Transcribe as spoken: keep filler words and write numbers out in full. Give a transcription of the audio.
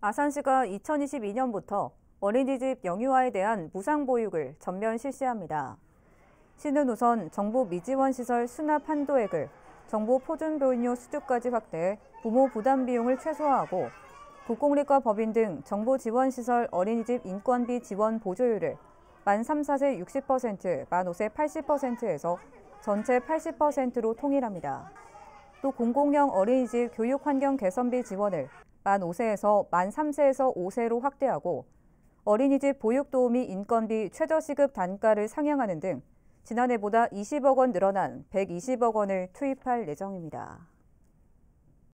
아산시가 이천이십이 년부터 어린이집 영유아에 대한 무상보육을 전면 실시합니다. 시는 우선 정부 미지원 시설 수납 한도액을 정부 포준보육료 수주까지 확대해 부모 부담 비용을 최소화하고 국공립과 법인 등 정부 지원시설 어린이집 인건비 지원 보조율을 만 삼, 사 세 육십 퍼센트, 만 오 세 팔십 퍼센트에서 전체 팔십 퍼센트로 통일합니다. 또 공공형 어린이집 교육 환경 개선비 지원을 만 오 세에서 만 삼 세에서 오 세로 확대하고 어린이집 보육도우미 인건비 최저시급 단가를 상향하는 등 지난해보다 이십억 원 늘어난 백이십억 원을 투입할 예정입니다.